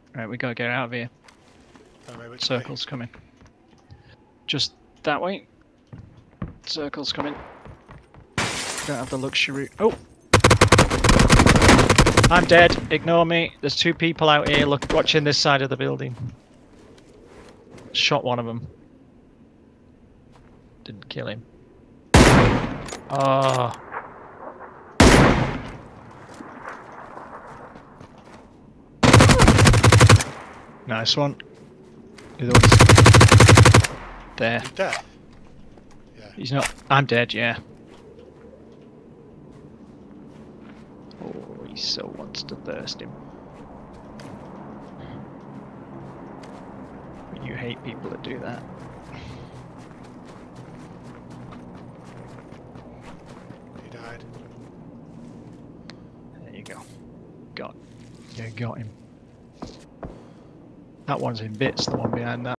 Right, we gotta get out of here. Circle's coming. Just that way. Circle's coming. Don't have the luxury. Oh! I'm dead. Ignore me. There's two people out here watching this side of the building. Shot one of them. Didn't kill him. Oh. Nice one. There. He's dead? Yeah. He's not. I'm dead, yeah. Oh, he so wants to thirst him. You hate people that do that. He died. There you go. You got him. That one's in bits, the one behind that.